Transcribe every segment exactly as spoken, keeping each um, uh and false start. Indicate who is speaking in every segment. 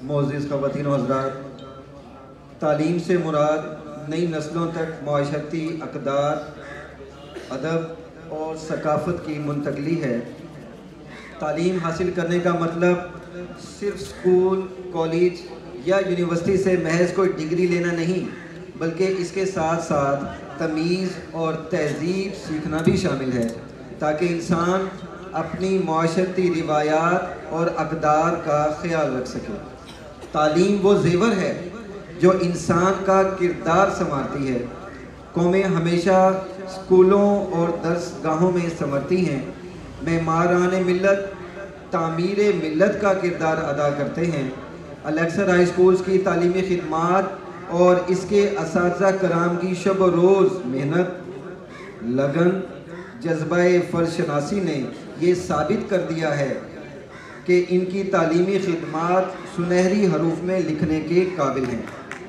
Speaker 1: मोअज़्ज़िज़ ख़वातीन व हज़रात, तालीम से मुराद नई नस्लों तक माशरती अक़दार, अदब और सकाफ़त की मुंतक़ली है। तालीम हासिल करने का मतलब सिर्फ़ स्कूल, कॉलेज या यूनिवर्सिटी से महज कोई डिग्री लेना नहीं, बल्कि इसके साथ साथ तमीज़ और तहज़ीब सीखना भी शामिल है, ताकि इंसान अपनी माशरती रिवायात और अक़दार का ख़याल रख सके। तालीम वो ज़ेवर है जो इंसान का किरदार संवारती है। कौमें हमेशा स्कूलों और दरसगाहों में संवरती हैं, मेमारान मिल्लत तामीर मिल्लत का किरदार अदा करते हैं। अलेक्सर हाई स्कूल्स की तालीमी खिदमात और इसके असातिज़ा कराम की शब रोज़ मेहनत, लगन, जज्बा फ़र्शनासी ने ये साबित कर दिया है कि इनकी तालीमी खिदमात सुनहरी हरूफ में लिखने के काबिल हैं।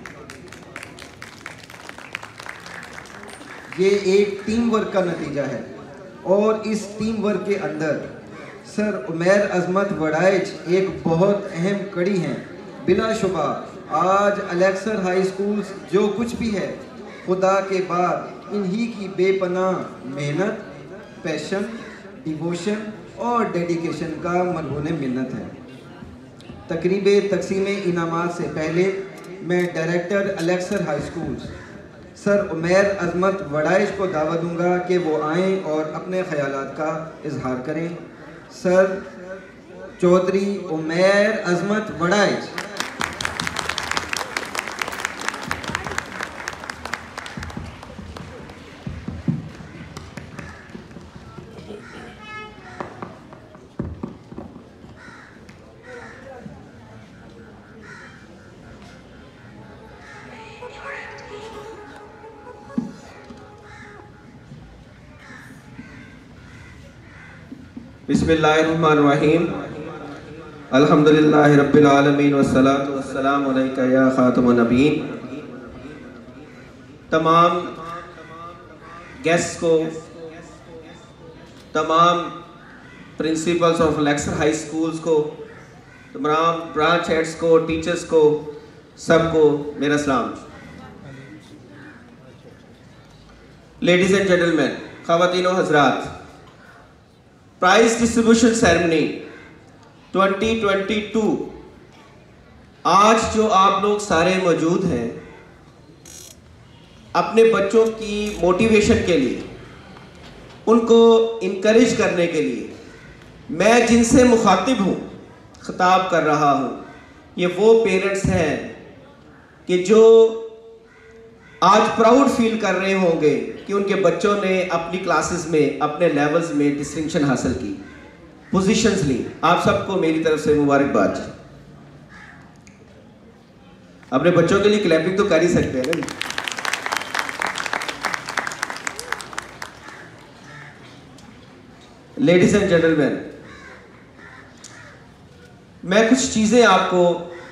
Speaker 1: ये एक टीम वर्क का नतीजा है और इस टीम वर्क के अंदर सर उमैर अज़मत वड़ाइच एक बहुत अहम कड़ी हैं। बिलाशुबा आज अलेक्सर हाई स्कूल्स जो कुछ भी है, खुदा के बाद इन्हीं की बेपनाह मेहनत, पैशन, डिवोशन और डेडिकेशन का मरहून मिन्नत है। तकरीब तकसीम इनामात से पहले मैं director Alexa high schools sir Umair Azmat Waraich को दावत दूंगा कि वो आएँ और अपने ख़यालात का इजहार करें। सर चौधरी उमैर अज़मत वड़ाइच।
Speaker 2: बिस्मिल्लाहिर्रहमानिर्रहीम। अल्हम्दुलिल्लाहि रब्बिल आलमीन वस्सलातु वस्सलामु अलैका या खातमुन नबीयीन। तमाम गेस्ट को, तमाम principals of Alexa high schools को, तमाम ब्रांच हेड्स को, टीचर्स को, सबको मेरा सलाम। लेडीज़ एंड जेंटलमैन, ख़वातीन व हज़रात, prize distribution ceremony twenty twenty two, आज जो आप लोग सारे मौजूद हैं, अपने बच्चों की मोटिवेशन के लिए, उनको इनकरेज करने के लिए मैं जिनसे मुखातिब हूँ, खिताब कर रहा हूँ, ये वो पेरेंट्स हैं कि जो आज प्राउड फील कर रहे होंगे कि उनके बच्चों ने अपनी क्लासेस में, अपने लेवल्स में डिस्टिंक्शन हासिल की, पोजीशंस ली। आप सबको मेरी तरफ से मुबारकबाद। अपने बच्चों के लिए क्लैपिंग तो कर ही सकते हैं ना। लेडीज एंड जेंटलमैन, मैं कुछ चीज़ें आपको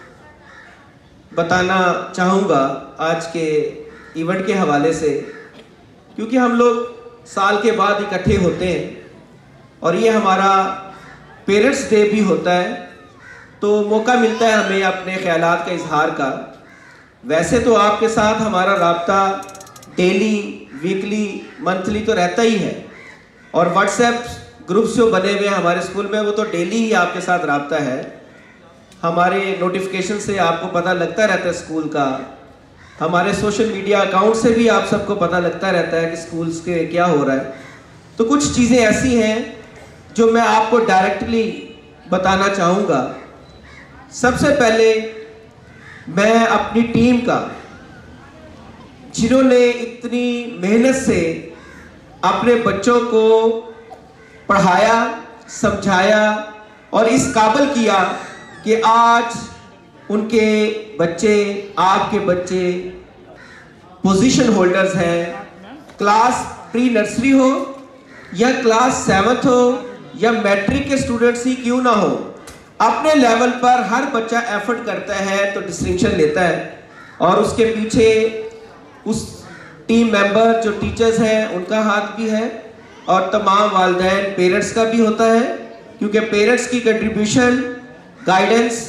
Speaker 2: बताना चाहूँगा आज के इवेंट के हवाले से, क्योंकि हम लोग साल के बाद इकट्ठे होते हैं और ये हमारा पेरेंट्स डे भी होता है, तो मौका मिलता है हमें अपने ख्यालात का इजहार का। वैसे तो आपके साथ हमारा राब्ता डेली, वीकली, मंथली तो रहता ही है, और व्हाट्सएप ग्रुप्स जो बने हुए हैं हमारे स्कूल में, वो तो डेली ही आपके साथ राब्ता है। हमारे नोटिफिकेशन से आपको पता लगता रहता है स्कूल का, हमारे सोशल मीडिया अकाउंट से भी आप सबको पता लगता रहता है कि स्कूल्स के क्या हो रहा है। तो कुछ चीज़ें ऐसी हैं जो मैं आपको डायरेक्टली बताना चाहूँगा। सबसे पहले मैं अपनी टीम का, जिन्होंने इतनी मेहनत से अपने बच्चों को पढ़ाया, समझाया और इस काबिल किया कि आज उनके बच्चे, आपके बच्चे पोजीशन होल्डर्स हैं। क्लास प्री नर्सरी हो या क्लास सेवन्थ हो या मैट्रिक के स्टूडेंट्स ही क्यों ना हो, अपने लेवल पर हर बच्चा एफर्ट करता है तो डिस्टिंक्शन लेता है, और उसके पीछे उस टीम मेंबर जो टीचर्स हैं उनका हाथ भी है, और तमाम वालिदैन पेरेंट्स का भी होता है, क्योंकि पेरेंट्स की कंट्रीब्यूशन, गाइडेंस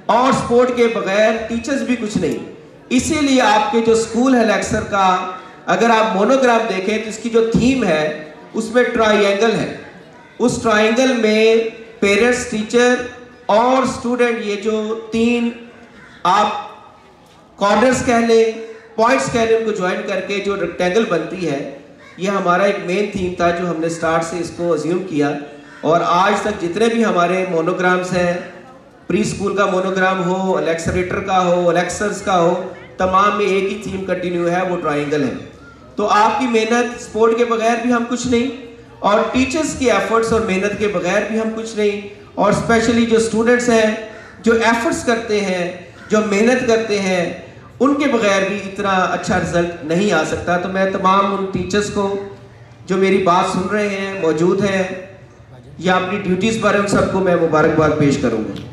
Speaker 2: और स्पोर्ट के बगैर टीचर्स भी कुछ नहीं। इसीलिए आपके जो स्कूल है लेक्सर का, अगर आप मोनोग्राम देखें तो इसकी जो थीम है उसमें ट्राइंगल है। उस ट्राइंगल में पेरेंट्स, टीचर और स्टूडेंट, ये जो तीन आप कॉर्नर्स कह लें, पॉइंट्स कह लें, उनको ज्वाइन करके जो रेक्टेंगल बनती है, ये हमारा एक मेन थीम था जो हमने स्टार्ट से इसको अज्यूम किया। और आज तक जितने भी हमारे मोनोग्राम्स हैं, प्री स्कूल का मोनोग्राम हो, लेक्चरेटर का हो, लेक्चर्स का हो, तमाम में एक ही थीम कंटिन्यू है, वो ट्राइंगल है। तो आपकी मेहनत, स्पोर्ट के बगैर भी हम कुछ नहीं, और टीचर्स की एफर्ट्स और मेहनत के बगैर भी हम कुछ नहीं, और स्पेशली जो स्टूडेंट्स हैं जो एफर्ट्स करते हैं, जो मेहनत करते हैं, उनके बगैर भी इतना अच्छा रिजल्ट नहीं आ सकता। तो मैं तमाम उन टीचर्स को जो मेरी बात सुन रहे हैं, मौजूद हैं या अपनी ड्यूटीज पर हैं, उन सबको मैं मुबारकबाद पेश करूंगा।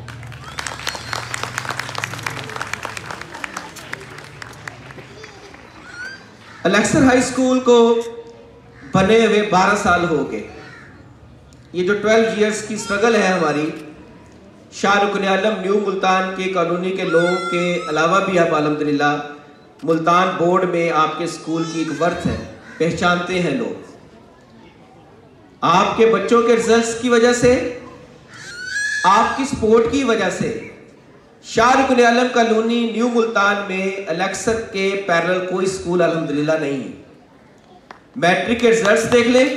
Speaker 2: लेक्सर हाई स्कूल को बने हुए बारह साल हो गए। ये जो ट्वेल्व इयर्स की स्ट्रगल है हमारी, शाह रुकन आलम न्यू मुल्तान के कॉलोनी के लोगों के अलावा भी आप अल्हम्दुलिल्लाह मुल्तान बोर्ड में आपके स्कूल की एक वर्थ है, पहचानते हैं लोग। आपके बच्चों के रिजल्ट्स की वजह से, आपकी सपोर्ट की वजह से शाह रुकन आलम कॉलोनी न्यू मुल्तान में लेक्सर के पैरेलल कोई स्कूल अल्हम्दुलिल्लाह नहीं है। मैट्रिक के रिजल्ट्स देख लें,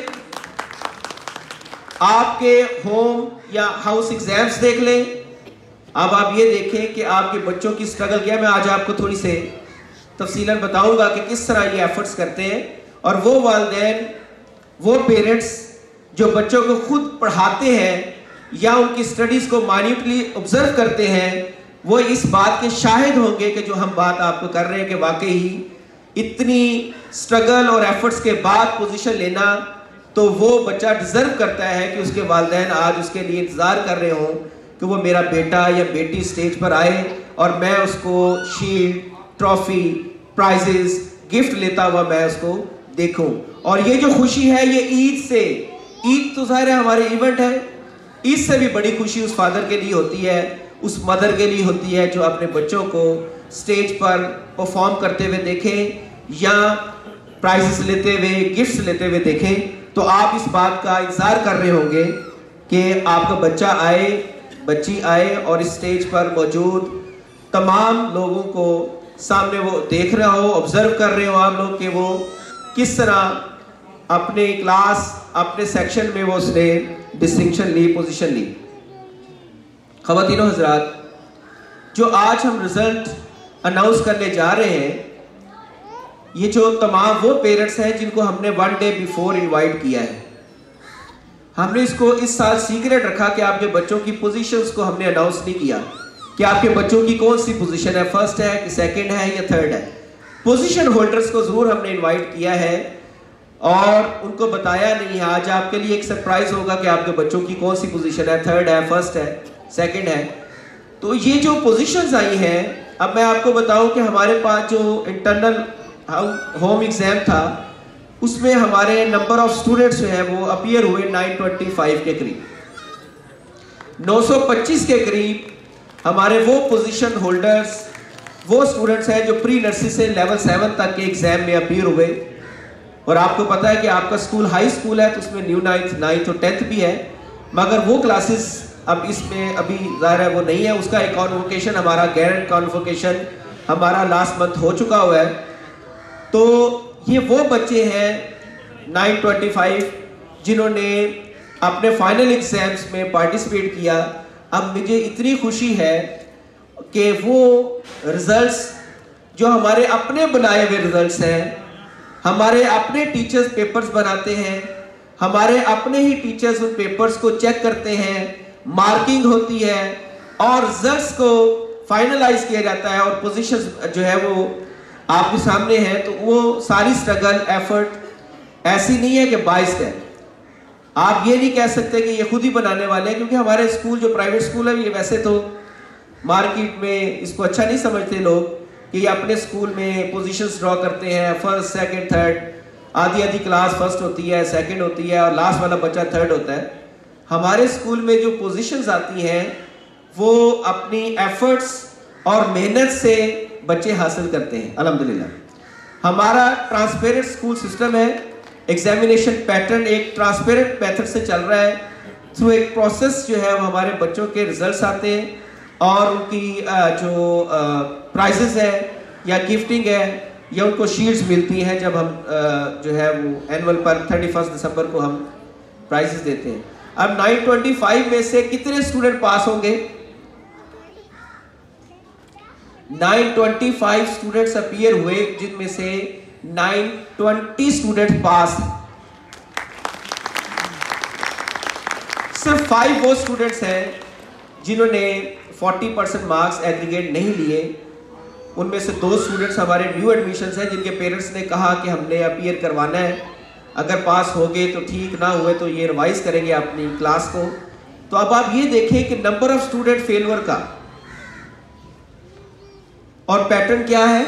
Speaker 2: आपके होम या हाउस एग्जाम्स देख लें। अब आप ये देखें कि आपके बच्चों की स्ट्रगल क्या। मैं आज आपको थोड़ी से तफसीलन बताऊंगा कि किस तरह ये एफर्ट्स करते हैं, और वो वालिदैन, वो पेरेंट्स जो बच्चों को खुद पढ़ाते हैं या उनकी स्टडीज को माइन्यूटली ऑब्जर्व करते हैं, वो इस बात के शाहिद होंगे कि जो हम बात आपको कर रहे हैं कि वाकई ही इतनी स्ट्रगल और एफर्ट्स के बाद पोजीशन लेना, तो वो बच्चा डिजर्व करता है कि उसके वालिदैन आज उसके लिए इंतज़ार कर रहे हों कि वो मेरा बेटा या बेटी स्टेज पर आए और मैं उसको शील्ड, ट्रॉफी, प्राइजेस, गिफ्ट लेता हुआ मैं उसको देखूं। और ये जो खुशी है, ये ईद से, ईद तो ज़ाहिर है हमारे इवेंट है, ईद से भी बड़ी खुशी उस फादर के लिए होती है, उस मदर के लिए होती है जो अपने बच्चों को स्टेज पर परफॉर्म करते हुए देखें या प्राइजेस लेते हुए, गिफ्ट्स लेते हुए देखें। तो आप इस बात का इंतजार कर रहे होंगे कि आपका बच्चा आए, बच्ची आए और इस स्टेज पर मौजूद तमाम लोगों को सामने वो देख रहा हो, ऑब्जर्व कर रहे हो आप लोग कि वो किस तरह अपने क्लास, अपने सेक्शन में वो उसने डिस्टिंक्शन ली, पोजीशन ली। ख़वातीनो हज़रात, जो आज हम रिजल्ट अनाउंस करने जा रहे हैं, ये जो तमाम वो पेरेंट्स हैं जिनको हमने वन डे बिफोर इनवाइट किया है। हमने इसको इस साल सीक्रेट रखा कि आपके बच्चों की पोजीशंस को हमने अनाउंस नहीं किया कि आपके बच्चों की कौन सी पोजीशन है, फर्स्ट है कि सेकंड है या थर्ड है। पोजीशन होल्डर्स को जरूर हमने इनवाइट किया है और उनको बताया नहीं है। आज आपके लिए एक सरप्राइज होगा कि आपके बच्चों की कौन सी पोजीशन है, थर्ड है, फर्स्ट है, सेकंड है। तो ये जो पोजीशंस आई हैं, अब मैं आपको बताऊं कि हमारे पास जो इंटरनल होम एग्जाम था, उसमें हमारे नंबर ऑफ स्टूडेंट्स जो है वो अपीयर हुए नौ सौ पच्चीस के करीब। नौ सौ पच्चीस के करीब हमारे वो पोजीशन होल्डर्स, वो स्टूडेंट्स हैं जो प्री नर्सरी से लेवल सेवन तक के एग्जाम में अपीयर हुए। और आपको पता है कि आपका स्कूल हाई स्कूल है तो उसमें न्यू नाइन्थ नाइन्थ और टेंथ भी है, मगर वो क्लासेस अब इसमें अभी ज़ाहिर है वो नहीं है। उसका एक कॉन्वोकेशन, हमारा गारंट कॉन्वोकेशन हमारा लास्ट मंथ हो चुका हुआ है। तो ये वो बच्चे हैं नौ सौ पच्चीस जिन्होंने अपने फाइनल एग्जाम्स में पार्टिसिपेट किया। अब मुझे इतनी खुशी है कि वो रिजल्ट्स जो हमारे अपने बनाए हुए रिजल्ट्स हैं, हमारे अपने टीचर्स पेपर्स बनाते हैं, हमारे अपने ही टीचर्स उन पेपर्स को चेक करते हैं, मार्किंग होती है और रिजल्ट्स को फाइनलाइज किया जाता है और पोजीशंस जो है वो आपके सामने है। तो वो सारी स्ट्रगल, एफर्ट ऐसी नहीं है कि बाइस्ड है। आप ये नहीं कह सकते कि ये खुद ही बनाने वाले हैं, क्योंकि हमारे स्कूल जो प्राइवेट स्कूल है, ये वैसे तो मार्केट में इसको अच्छा नहीं समझते लोग कि ये अपने स्कूल में पोजीशंस ड्रॉ करते हैं, फर्स्ट, सेकंड, थर्ड, आधी आधी क्लास फर्स्ट होती है, सेकंड होती है और लास्ट वाला बच्चा थर्ड होता है। हमारे स्कूल में जो पोजीशंस आती हैं वो अपनी एफर्ट्स और मेहनत से बच्चे हासिल करते हैं अल्हम्दुलिल्लाह। हमारा ट्रांसपेरेंट स्कूल सिस्टम है, एग्जामिनेशन पैटर्न एक ट्रांसपेरेंट मेथड से चल रहा है। थ्रू एक प्रोसेस जो है वो हमारे बच्चों के रिजल्ट्स आते हैं और उनकी जो प्राइजेस है या गिफ्टिंग है या उनको शील्ड्स मिलती हैं जब हम जो है वो एनुअल पर थर्टी फर्स्ट दिसंबर को हम प्राइजेस देते हैं। अब नाइन ट्वेंटी फाइव में से कितने स्टूडेंट पास होंगे? Nine twenty five students appear हुए, जिनमें से नाइन ट्वेंटी स्टूडेंट पास। सिर्फ फाइव वो स्टूडेंट्स हैं जिन्होंने चालीस परसेंट मार्क्स एग्रीगेट नहीं लिए। उनमें से दो स्टूडेंट्स हमारे न्यू एडमिशन्स हैं जिनके पेरेंट्स ने कहा कि हमने अपीयर करवाना है, अगर पास हो गए तो ठीक, ना हुए तो ये रिवाइज करेंगे अपनी क्लास को। तो अब आप ये देखें कि नंबर ऑफ स्टूडेंट फेलवर का और पैटर्न क्या है?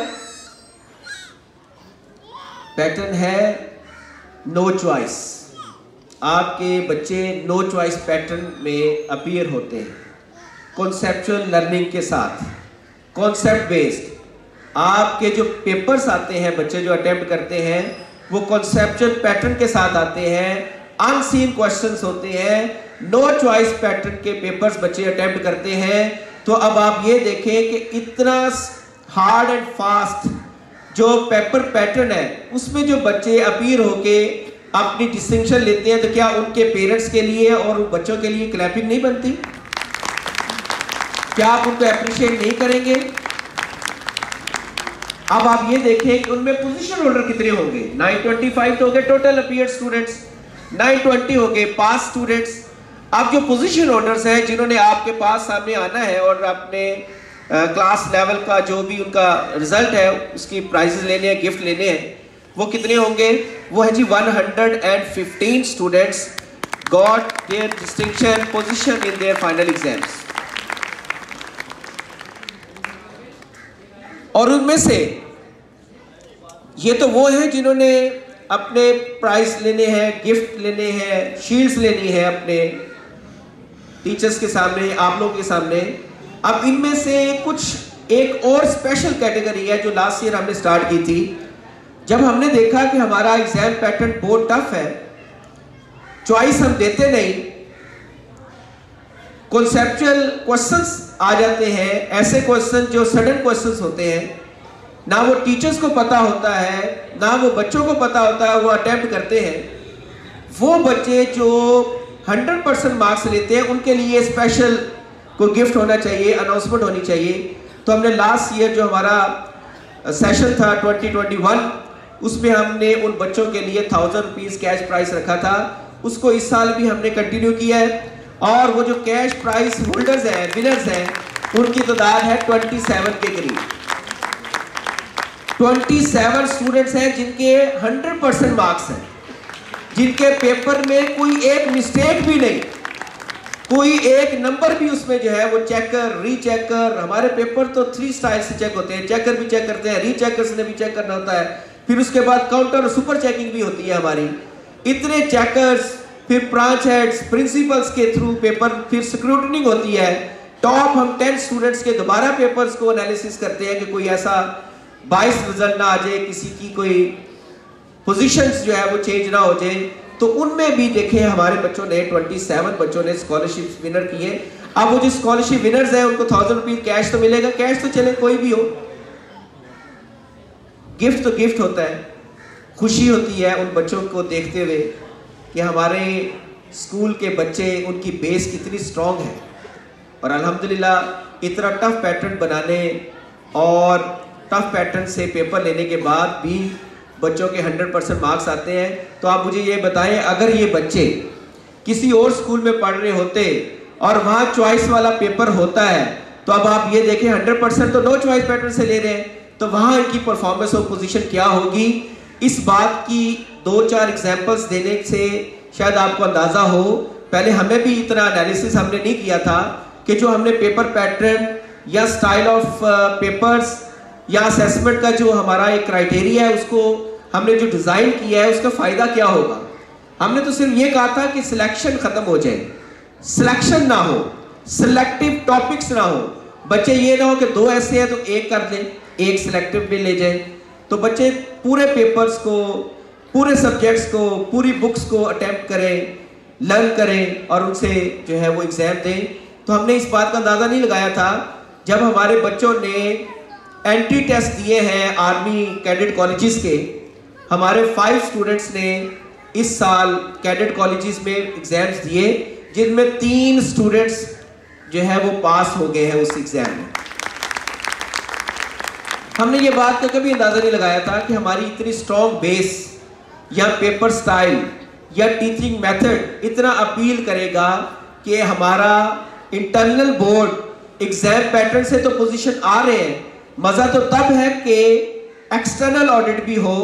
Speaker 2: पैटर्न है नो चॉइस। आपके बच्चे नो चॉइस पैटर्न में अपीयर होते हैं, कॉन्सेप्चुअल लर्निंग के साथ, कॉन्सेप्ट बेस्ड। आपके जो पेपर्स आते हैं, बच्चे जो अटेम्प्ट करते हैं, वो कॉन्सेप्चुअल पैटर्न के साथ आते हैं, अनसीन क्वेश्चंस होते हैं, नो चॉइस पैटर्न के पेपर्स बच्चे अटेम्प्ट करते हैं। तो अब आप ये देखें कि इतना हार्ड एंड फास्ट जो पेपर पैटर्न है उसमें जो बच्चे अपीयर होके अपनी डिस्टिंक्शन लेते हैं, तो क्या उनके पेरेंट्स के लिए और बच्चों के लिए क्लैपिंग नहीं बनती? क्या आप उनको अप्रिशिएट नहीं करेंगे? अब आप ये देखें कि उनमें पोजीशन होल्डर कितने होंगे। नाइन ट्वेंटी फाइव तो हो गए total appear students, nine twenty हो गए पास स्टूडेंट्स। अब जो पोजीशन होल्डर्स हैं जिन्होंने आपके पास सामने आना है और अपने क्लास लेवल का जो भी उनका रिजल्ट है उसकी प्राइजेस लेने हैं, गिफ्ट लेने हैं, वो कितने होंगे? वो है जी one hundred fifteen students got their distinction position in their final exams. और उनमें से ये तो वो हैं जिन्होंने अपने प्राइज लेने हैं, गिफ्ट लेने हैं, शील्ड्स लेनी है अपने टीचर्स के सामने, आप लोगों के सामने। अब इनमें से कुछ एक और स्पेशल कैटेगरी है जो लास्ट ईयर हमने स्टार्ट की थी, जब हमने देखा कि हमारा एग्जाम पैटर्न बहुत टफ है, चॉइस हम देते नहीं, कॉन्सेप्चुअल क्वेश्चंस आ जाते हैं, ऐसे क्वेश्चन जो सडन क्वेश्चंस होते हैं, ना वो टीचर्स को पता होता है ना वो बच्चों को पता होता है, वो अटेम्प्ट करते हैं। वो बच्चे जो हंड्रेड परसेंट मार्क्स लेते हैं उनके लिए स्पेशल कोई गिफ्ट होना चाहिए, अनाउंसमेंट होनी चाहिए। तो हमने लास्ट ईयर जो हमारा सेशन था ट्वेंटी ट्वेंटी वन, उसमें हमने उन बच्चों के लिए थाउजेंड रुपीज कैश प्राइस रखा था, उसको इस साल भी हमने कंटिन्यू किया है। और वो जो कैश प्राइस होल्डर्स हैं, विनर्स हैं, उनकी तादाद है ट्वेंटी सेवन के करीब। ट्वेंटी सेवन स्टूडेंट्स हैं जिनके हंड्रेड परसेंट मार्क्स हैं, जिनके पेपर में कोई एक मिस्टेक भी नहीं, कोई एक नंबर भी उसमें जो है वो चेकर रीचेकर। हमारे पेपर तो थ्री स्टाइल से चेक होते हैं, चेकर भी चेक करते हैं, रीचेकर से भी चेक करना होता है, फिर उसके बाद काउंटर और सुपर चेकिंग भी होती है हमारी। इतने चेकर्स, फिर ब्रांच हेड्स, प्रिंसिपल्स के थ्रू पेपर फिर स्क्रूटनिंग होती है। टॉप हम टेन स्टूडेंट्स के दोबारा पेपर्स को एनालिसिस करते हैं कि कोई ऐसा बाईस रिजल्ट ना आ जाए, किसी की कोई पोजीशंस जो है वो चेंज ना हो जाए। तो उनमें भी देखें हमारे बच्चों ने सत्ताईस बच्चों ने स्कॉलरशिप विनर किए। अब वो जो स्कॉलरशिप विनर्स हैं उनको थाउजेंड रुपीज कैश तो मिलेगा, कैश तो चले कोई भी हो, गिफ्ट तो गिफ्ट होता है। खुशी होती है उन बच्चों को देखते हुए कि हमारे स्कूल के बच्चे, उनकी बेस कितनी स्ट्रांग है। और अल्हम्दुलिल्लाह इतना टफ पैटर्न बनाने और टफ पैटर्न से पेपर लेने के बाद भी बच्चों के हंड्रेड परसेंट मार्क्स आते हैं। तो आप मुझे ये बताएं, अगर ये बच्चे किसी और स्कूल में पढ़ रहे होते और वहाँ चॉइस वाला पेपर होता है, तो अब आप ये देखें हंड्रेड परसेंट तो नो चॉइस पैटर्न से ले रहे हैं, तो वहाँ इनकी परफॉर्मेंस और पोजीशन क्या होगी। इस बात की दो चार एग्जांपल्स देने से शायद आपको अंदाजा हो। पहले हमें भी इतना एनालिसिस हमने नहीं किया था कि जो हमने पेपर पैटर्न या स्टाइल ऑफ पेपर्स या असेसमेंट का जो हमारा एक क्राइटेरिया है उसको हमने जो डिज़ाइन किया है उसका फ़ायदा क्या होगा। हमने तो सिर्फ ये कहा था कि सिलेक्शन ख़त्म हो जाए, सिलेक्शन ना हो, सिलेक्टिव टॉपिक्स ना हो। बच्चे ये ना हो कि दो ऐसे हैं तो एक कर दें, एक सिलेक्टिव में ले जाएं। तो बच्चे पूरे पेपर्स को, पूरे सब्जेक्ट्स को, पूरी बुक्स को अटेम्प्ट करें, लर्न करें और उनसे जो है वो एग्जाम दें। तो हमने इस बात का अंदाज़ा नहीं लगाया था जब हमारे बच्चों ने एंट्री टेस्ट दिए हैं आर्मी कैडेट कॉलेजेस के। हमारे फाइव स्टूडेंट्स ने इस साल कैडेट कॉलेजेस में एग्जाम्स दिए, जिनमें तीन स्टूडेंट्स जो है वो पास हो गए हैं उस एग्जाम में। हमने ये बात का कभी अंदाजा नहीं लगाया था कि हमारी इतनी स्ट्रॉन्ग बेस या पेपर स्टाइल या टीचिंग मेथड इतना अपील करेगा कि हमारा इंटरनल बोर्ड एग्जाम पैटर्न से तो पोजीशन आ रहे हैं। मजा तो तब है कि एक्सटर्नल ऑडिट भी हो,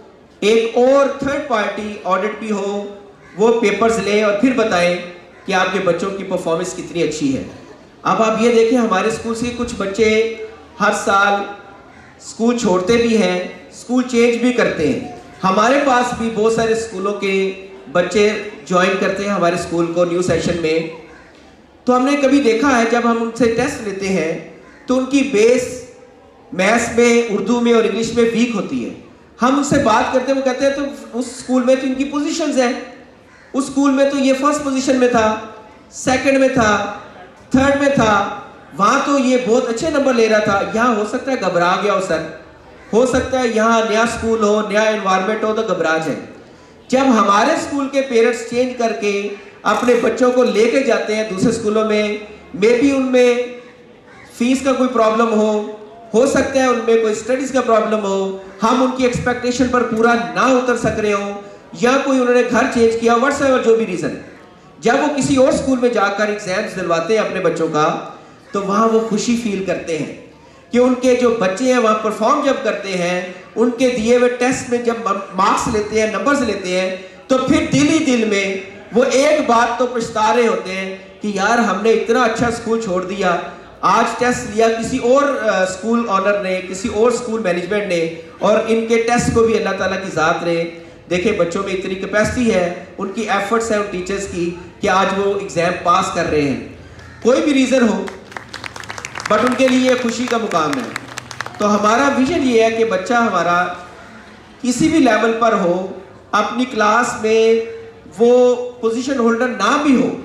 Speaker 2: एक और थर्ड पार्टी ऑडिट भी हो, वो पेपर्स लें और फिर बताएं कि आपके बच्चों की परफॉर्मेंस कितनी अच्छी है। अब आप ये देखें, हमारे स्कूल से कुछ बच्चे हर साल स्कूल छोड़ते भी हैं, स्कूल चेंज भी करते हैं। हमारे पास भी बहुत सारे स्कूलों के बच्चे ज्वाइन करते हैं हमारे स्कूल को न्यू सेशन में। तो हमने कभी देखा है जब हम उनसे टेस्ट लेते हैं तो उनकी बेस मैथ्स में, उर्दू में और इंग्लिश में वीक होती है। हम उनसे बात करते हैं, वो कहते हैं तो उस स्कूल में तो इनकी पोजीशंस हैं, उस स्कूल में तो ये फर्स्ट पोजीशन में था, सेकंड में था, थर्ड में था, वहां तो ये बहुत अच्छे नंबर ले रहा था, यहाँ हो सकता है घबरा गया हो सर, हो सकता है यहाँ नया स्कूल हो, नया एनवायरनमेंट हो तो घबरा जाए। जब हमारे स्कूल के पेरेंट्स चेंज करके अपने बच्चों को लेके जाते हैं दूसरे स्कूलों में, मे बी उनमें फीस का कोई प्रॉब्लम हो हो सकता है उनमें कोई स्टडीज का प्रॉब्लम हो, हम उनकी एक्सपेक्टेशन पर पूरा ना उतर सक रहे हो, या कोई उन्होंने घर चेंज किया, व्हाट्सएवर जो भी रीजन, जब वो किसी और स्कूल में जाकर एग्जाम्स दिलवाते हैं अपने बच्चों का, तो वहां वो खुशी फील करते हैं कि उनके जो बच्चे हैं वहां परफॉर्म जब करते हैं, उनके दिए हुए टेस्ट में जब मार्क्स लेते हैं, नंबर्स लेते हैं, तो फिर दिल ही दिल में वो एक बात तो पछता रहे होते हैं कि यार हमने इतना अच्छा स्कूल छोड़ दिया, आज टेस्ट लिया किसी और स्कूल ऑनर ने, किसी और स्कूल मैनेजमेंट ने, और इनके टेस्ट को भी अल्लाह ताला की ज़ात ने देखे बच्चों में इतनी कैपेसिटी है, उनकी एफर्ट्स है उन टीचर्स की कि आज वो एग्जाम पास कर रहे हैं। कोई भी रीज़न हो बट उनके लिए खुशी का मुकाम है। तो हमारा विजन ये है कि बच्चा हमारा किसी भी लेवल पर हो, अपनी क्लास में वो पोजीशन होल्डर ना भी हो,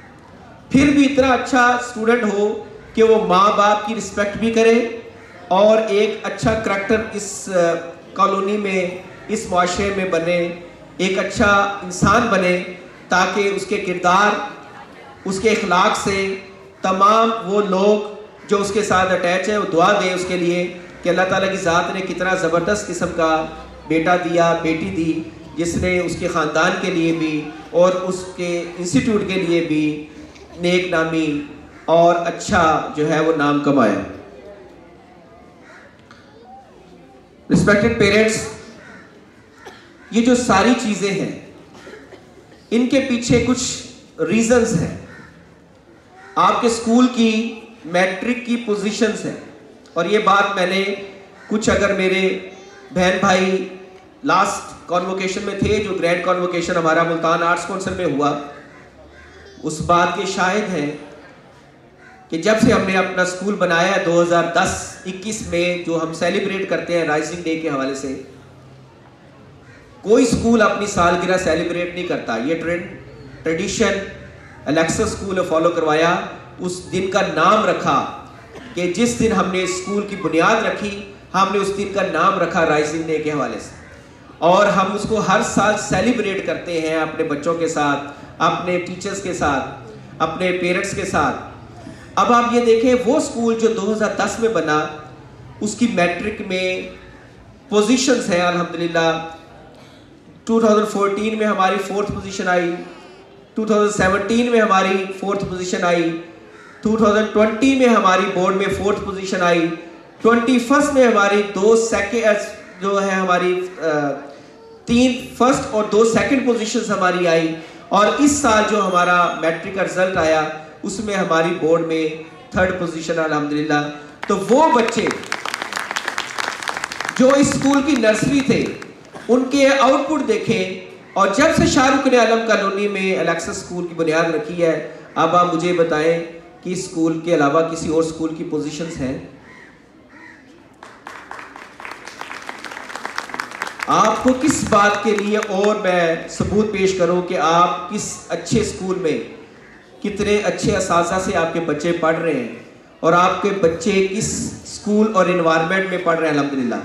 Speaker 2: फिर भी इतना अच्छा स्टूडेंट हो कि वो माँ बाप की रिस्पेक्ट भी करे और एक अच्छा करैक्टर इस कॉलोनी में, इस माशरे में बने, एक अच्छा इंसान बने, ताकि उसके किरदार, उसके अखलाक से तमाम वो लोग जो उसके साथ अटैच है वो दुआ दें उसके लिए कि अल्लाह ताला की ज़ात ने कितना ज़बरदस्त किस्म का बेटा दिया, बेटी दी, जिसने उसके ख़ानदान के लिए भी और उसके इंस्टीट्यूट के लिए भी नेक नामी और अच्छा जो है वो नाम कमाया। रिस्पेक्टेड पेरेंट्स, ये जो सारी चीज़ें हैं इनके पीछे कुछ रीजंस हैं। आपके स्कूल की मैट्रिक की पोजीशंस हैं, और ये बात मैंने कुछ, अगर मेरे बहन भाई लास्ट कॉन्वोकेशन में थे, जो ग्रैंड कॉन्वोकेशन हमारा मुल्तान आर्ट्स काउंसिल में हुआ, उस बात के शाहिद हैं कि जब से हमने अपना स्कूल बनाया है दो हज़ार दस इक्कीस में, जो हम सेलिब्रेट करते हैं राइजिंग डे के हवाले से, कोई स्कूल अपनी सालगिरह सेलिब्रेट नहीं करता। ये ट्रेंड ट्रेडिशन एलेक्सा स्कूल ने फॉलो करवाया, उस दिन का नाम रखा कि जिस दिन हमने स्कूल की बुनियाद रखी, हमने उस दिन का नाम रखा राइजिंग डे के हवाले से, और हम उसको हर साल सेलिब्रेट करते हैं अपने बच्चों के साथ, अपने टीचर्स के साथ, अपने पेरेंट्स के साथ। अब आप ये देखें, वो स्कूल जो दो हज़ार दस में बना, उसकी मैट्रिक में पोजीशंस हैं अल्हम्दुलिल्लाह। दो हज़ार चौदह में हमारी फोर्थ पोजीशन आई, दो हज़ार सत्रह में हमारी फोर्थ पोजीशन आई, दो हज़ार बीस में हमारी बोर्ड में फोर्थ पोजीशन आई, इक्कीस में हमारी दो सेकेंड जो है हमारी तीन फर्स्ट और दो सेकंड पोजीशंस हमारी आई, और इस साल जो हमारा मैट्रिक का रिजल्ट आया उसमें हमारी बोर्ड में थर्ड पोजीशन अल्हम्दुलिल्लाह। तो वो बच्चे जो इस स्कूल की नर्सरी थे, उनके आउटपुट देखें, और जब से शाहरुख ने आलम कॉलोनी में एलेक्सा स्कूल की बुनियाद रखी है, अब आप मुझे बताएं कि स्कूल के अलावा किसी और स्कूल की पोजीशंस हैं? आपको किस बात के लिए और मैं सबूत पेश करूं कि आप किस अच्छे स्कूल में कितने अच्छे असासा से आपके बच्चे पढ़ रहे हैं और आपके बच्चे किस स्कूल और इन्वायरमेंट में पढ़ रहे हैं? अल्हम्दुलिल्लाह,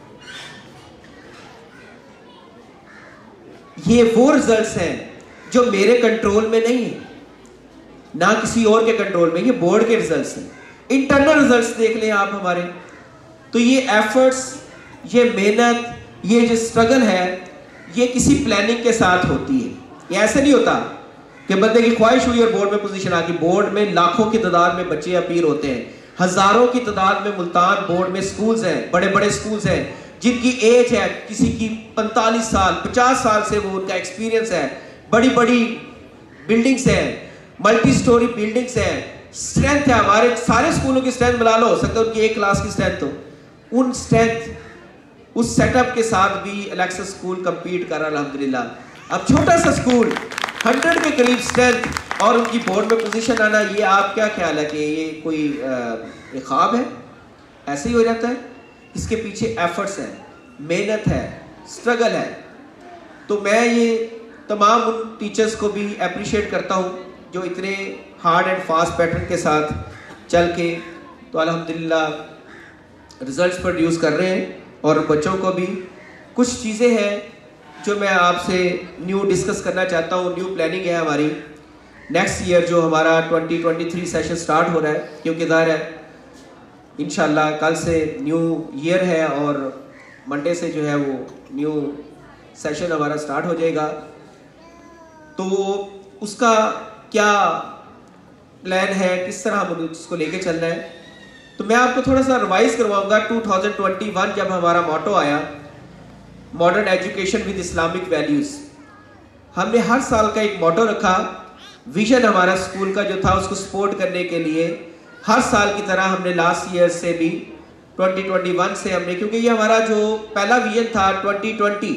Speaker 2: ये वो रिजल्ट्स हैं जो मेरे कंट्रोल में नहीं है, ना किसी और के कंट्रोल में, ये बोर्ड के रिजल्ट्स हैं। इंटरनल रिजल्ट्स देख लें आप हमारे। तो ये एफर्ट्स, ये मेहनत, ये जो स्ट्रगल है, ये किसी प्लानिंग के साथ होती है। ये ऐसे नहीं होता कि बंदे की ख्वाहिश हुई और बोर्ड में पोजीशन आ गई। बोर्ड में लाखों की तादाद में बच्चे अपीयर होते हैं, हजारों की तादाद में मुल्तान बोर्ड में स्कूल्स हैं, बड़े बड़े स्कूल्स हैं जिनकी एज है किसी की पैंतालीस साल पचास साल से वो उनका एक्सपीरियंस है। बड़ी बड़ी बिल्डिंग्स हैं, मल्टी स्टोरी बिल्डिंग्स हैं, स्ट्रेंथ है। हमारे सारे स्कूलों की स्ट्रेंथ मिला लो, हो सकता है उनकी एक क्लास की स्ट्रेंथ हो। उन स्ट्रेंथ, उस सेटअप के साथ भी अलेक्सा स्कूल compete कर रहा है अल्हम्दुलिल्लाह। अब छोटा सा स्कूल, हंड्रेड के करीब स्ट्रेंथ और उनकी बोर्ड में पोजीशन आना, ये आप क्या ख्याल है कि ये कोई एक ख्वाब है? ऐसे ही हो जाता है? इसके पीछे एफर्ट्स है, मेहनत है, स्ट्रगल है। तो मैं ये तमाम उन टीचर्स को भी अप्रिशिएट करता हूँ जो इतने हार्ड एंड फास्ट पैटर्न के साथ चल के तो अल्हम्दुलिल्लाह रिजल्ट्स प्रोड्यूस कर रहे हैं। और बच्चों को भी कुछ चीज़ें हैं जो मैं आपसे न्यू डिस्कस करना चाहता हूँ। न्यू प्लानिंग है हमारी नेक्स्ट ईयर, जो हमारा twenty twenty three session start हो रहा है, क्योंकि ज़ाहिर है इंशाल्लाह कल से न्यू ईयर है और मंडे से जो है वो न्यू सेशन हमारा स्टार्ट हो जाएगा। तो उसका क्या प्लान है, किस तरह हम उसको लेके चलना है, तो मैं आपको थोड़ा सा रिवाइज करवाऊंगा। टू थाउजेंड ट्वेंटी वन जब हमारा मोटो आया, modern education with Islamic values, हमने हर साल का एक मोटो रखा। विजन हमारा स्कूल का जो था उसको सपोर्ट करने के लिए हर साल की तरह हमने लास्ट ईयर से भी ट्वेंटी ट्वेंटी वन से हमने, क्योंकि ये हमारा जो पहला विजन था ट्वेंटी ट्वेंटी,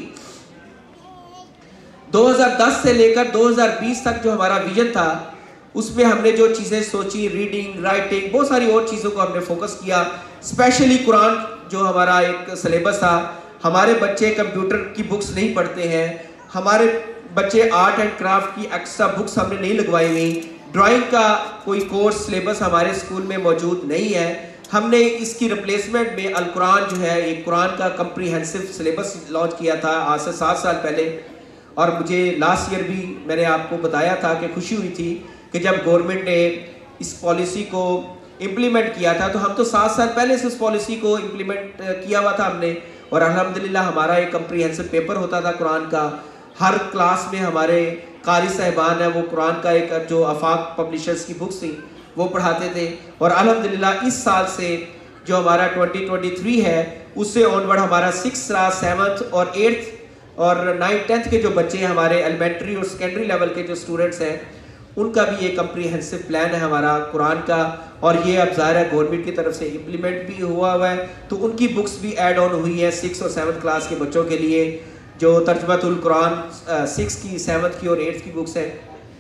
Speaker 2: दो हज़ार दस से लेकर दो हज़ार बीस तक जो हमारा विजन था, उसमें हमने जो चीज़ें सोची, रीडिंग, राइटिंग, बहुत सारी और चीज़ों को हमने फोकस किया। स्पेशली कुरान जो हमारा एक सिलेबस था, हमारे बच्चे कंप्यूटर की बुक्स नहीं पढ़ते हैं, हमारे बच्चे आर्ट एंड क्राफ्ट की एक्स्ट्रा बुक्स हमने नहीं लगवाई हुई, ड्राइंग का कोई कोर्स सिलेबस हमारे स्कूल में मौजूद नहीं है। हमने इसकी रिप्लेसमेंट में अल कुरान जो है, एक कुरान का कम्प्रीहेंसिव सिलेबस लॉन्च किया था आज से सात साल पहले। और मुझे लास्ट ईयर भी मैंने आपको बताया था कि खुशी हुई थी कि जब गवर्नमेंट ने इस पॉलिसी को इम्प्लीमेंट किया था, तो हम तो सात साल पहले से उस पॉलिसी को इम्प्लीमेंट किया हुआ था हमने। और अल्हम्दुलिल्लाह हमारा एक कम्प्रीहेंसिव पेपर होता था कुरान का। हर क्लास में हमारे कारी साहिबान है वो कुरान का एक जो आफाक पब्लिशर्स की बुक्स थी वो पढ़ाते थे। और अल्हम्दुलिल्लाह इस साल से जो हमारा ट्वेंटी ट्वेंटी थ्री है, उससे ऑनवर्ड हमारा सिक्स क्लास, सेवन्थ और एट्थ और नाइन्थ टेंथ के जो बच्चे हैं, हमारे एलिमेंट्री और सेकेंडरी लेवल के जो स्टूडेंट्स हैं, उनका भी ये कम्प्रीहेंसिव प्लान है हमारा कुरान का। और ये अब ज़ाहिर है गवर्नमेंट की तरफ से इम्प्लीमेंट भी हुआ हुआ है, तो उनकी बुक्स भी ऐड ऑन हुई है सिक्स और सेवन्थ क्लास के बच्चों के लिए, जो तर्जमतुल कुरान सिक्स की, सेवन्थ की और एट्थ की बुक्स है।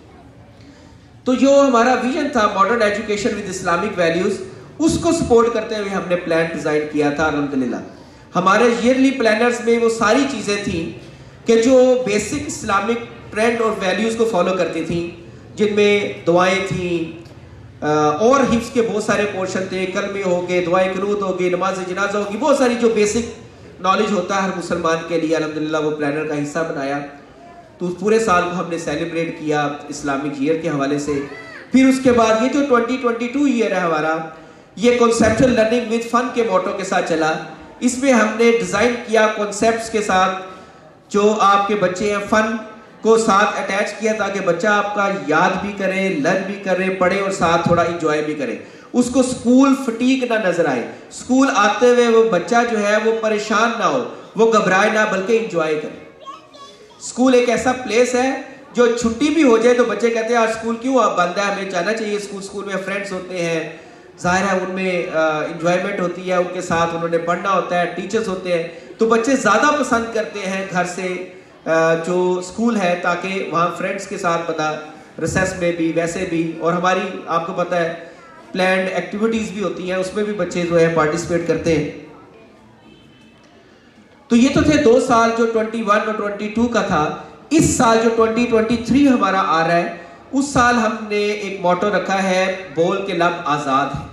Speaker 2: तो जो हमारा विजन था modern education with Islamic values, उसको सपोर्ट करते हुए हमने प्लान डिजाइन किया था। अल्हम्दुलिल्लाह हमारे ईयरली प्लानर्स में वो सारी चीज़ें थी कि जो बेसिक इस्लामिक ट्रेंड और वैल्यूज़ को फॉलो करती थी, जिनमें दुआएं थी और हिफ्ज़ के बहुत सारे पोर्शन थे, कलमे हो गए, दुआएं कुनूत हो गई, नमाज जनाजा होगी, बहुत सारी जो बेसिक नॉलेज होता है हर मुसलमान के लिए। अल्हम्दुलिल्लाह वो प्लानर का हिस्सा बनाया। तो पूरे साल को हमने सेलिब्रेट किया इस्लामिक ईयर के हवाले से। फिर उसके बाद ये जो ट्वेंटी ट्वेंटी टू ईयर है हमारा, ये कॉन्सेप्चुअल लर्निंग विद फन के मोटो के साथ चला। इसमें हमने डिज़ाइन किया कॉन्सेप्ट्स के साथ, जो आपके बच्चे हैं फन को साथ अटैच किया ताकि बच्चा आपका याद भी करे, लर्न भी करे, पढ़े और साथ थोड़ा इंजॉय भी करे। उसको स्कूल फटीक ना नजर आए, स्कूल आते हुए वो बच्चा जो है वो परेशान ना हो, वो घबराए ना, बल्कि इंजॉय करे। स्कूल एक ऐसा प्लेस है जो छुट्टी भी हो जाए तो बच्चे कहते हैं आज स्कूल क्यों बंद है, हमें जाना चाहिए स्कूल। स्कूल में फ्रेंड्स होते हैं, जाहिर है उनमें इंजॉयमेंट होती है, उनके साथ उन्होंने पढ़ना होता है, टीचर्स होते हैं, तो बच्चे ज़्यादा पसंद करते हैं घर से जो स्कूल है, ताकि वहाँ फ्रेंड्स के साथ पता रिसेस में भी वैसे भी। और हमारी आपको पता है प्लान्ड एक्टिविटीज भी होती हैं, उसमें भी बच्चे जो है पार्टिसिपेट करते हैं। तो ये तो थे दो साल जो इक्कीस और बाईस का था। इस साल जो दो हज़ार तेईस हमारा आ रहा है, उस साल हमने एक मोटो रखा है, बोल के लब आजाद है।